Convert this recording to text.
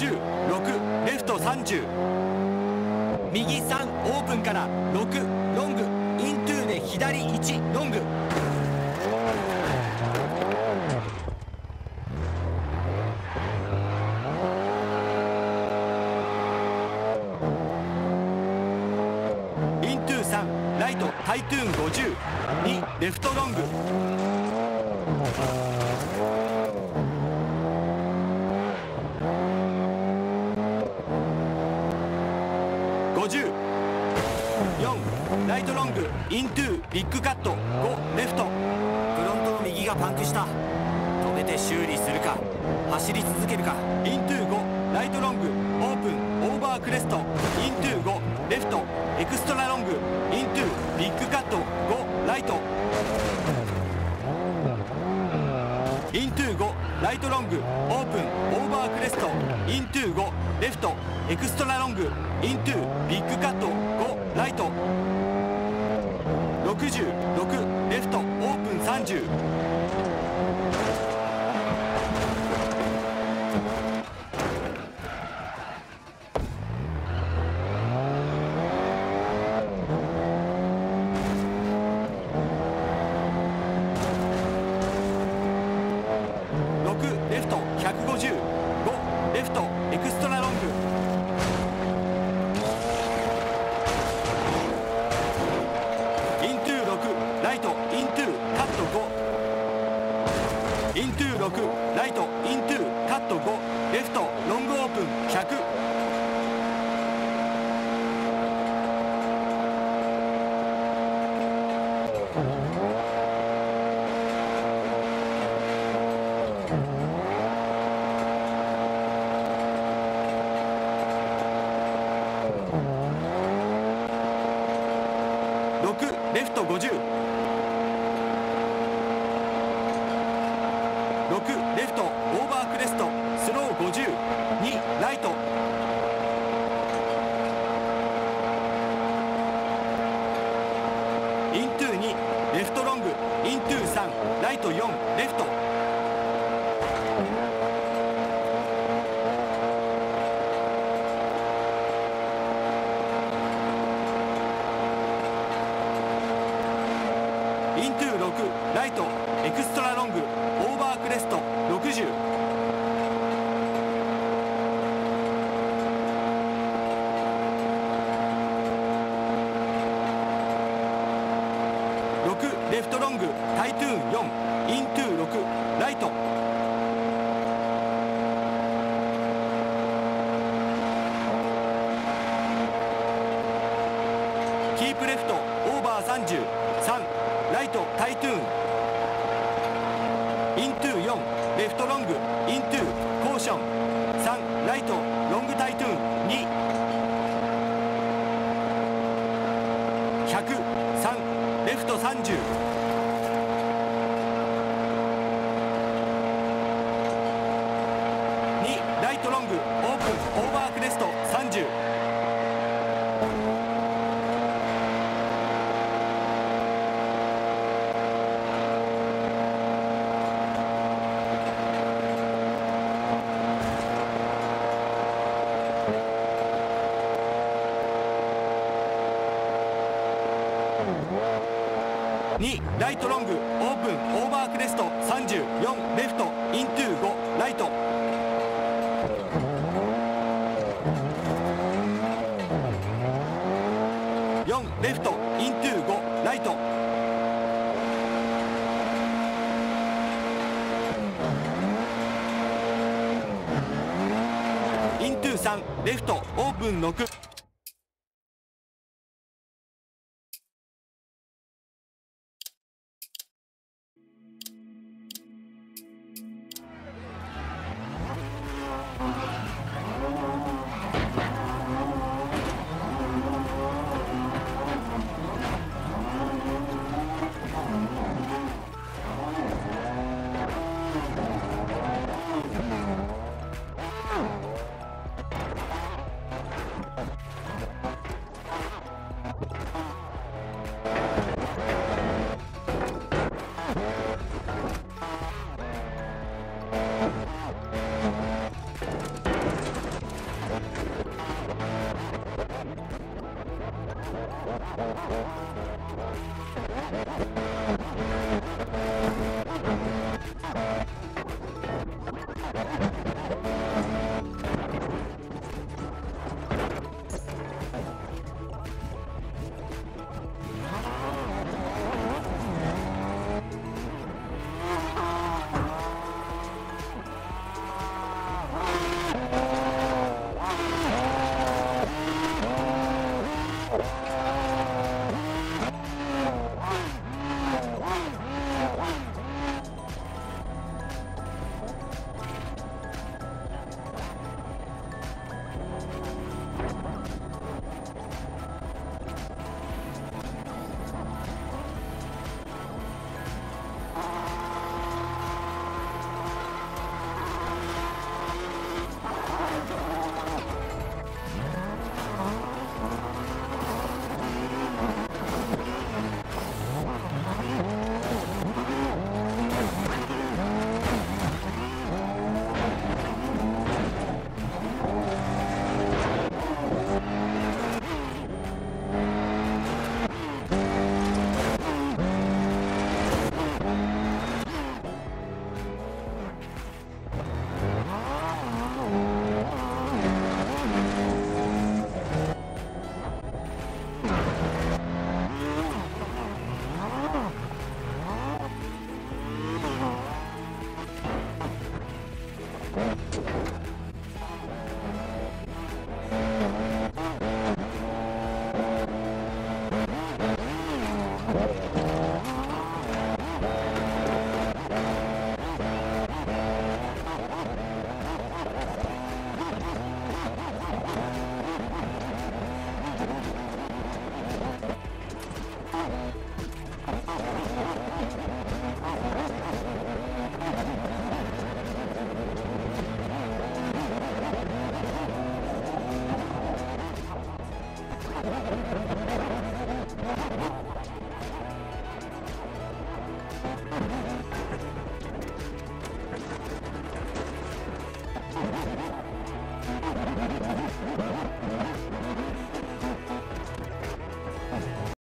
6レフト30、右3オープンから6ロングイントゥーで左1ロング、イントゥー3ライトタイトゥーン50、2レフトロング、50、4ライトロングイントゥービッグカット5レフト、フロントの右がパンクした、止めて修理するか走り続けるか、イントゥー5ライトロングオープンオーバークレストイントゥー5レフトエクストラロングイントゥービッグカット5ライト、イントゥー5ライトロングオープンオーバークレストイントゥー5レフトエクストラロングイントゥービッグカット5ライト、66レフトオープン30、6レフト150、5レフトエクストラロング、イントゥー6ライトイントゥーカット5、イントゥー6ライトイントゥーカット5レフトロングオープン100、6レフト50、6レフトオーバークレストスロー50、2ライト、イントゥー2レフトロングイントゥー3ライト4レフト、イントゥー6ライトエクストラロングオーバークレスト60、6レフトロングタイトゥーン4イントゥー6ライト、キープレフトオーバー30、3ライトタイトゥーンイントゥー4レフトロングイントゥーコーション3ライトロングタイトゥーン2、100、3レフト30、2ライトロングオープンオーバークレスト30、2ライトロングオープンオーバークレスト34レフトイントゥー5ライト、4レフトイントゥー5ライト、イントゥー3レフトオープン6、 you